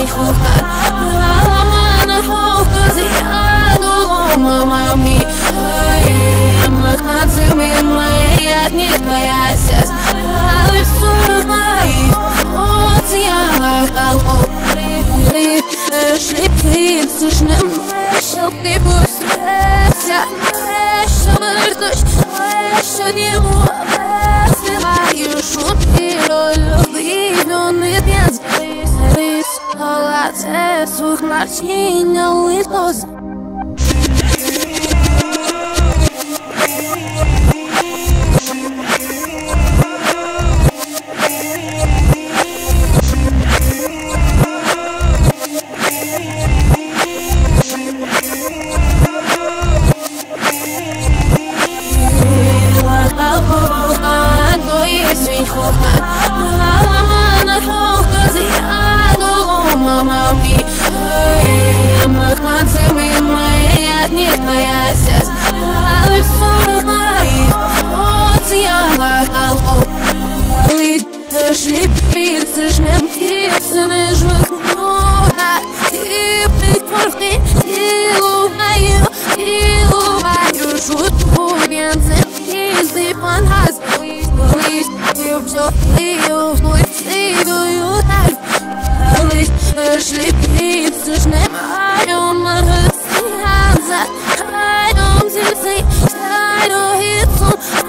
mich hochkant. Meine Hochkant, sie hat nur Mami. Мы танцуем, моя нет твоя сеть. Рисуют мои эмоции, я голов. Шли слышным, шел ты пусть вся, чтобы дождь, что не сливаю шутки, любви, пьян, рис, холодец, звук морщин, улыбка. Нет твоя сеть, рисуют мои эмоции, я голов. Шли пицца, жмем пиццы, нежных много. И прикорки, и луваю, шутку, бензин, и панхаз. Лишь, и все, и так. Лишь, шли пицца, жмем I don't see, I don't hit some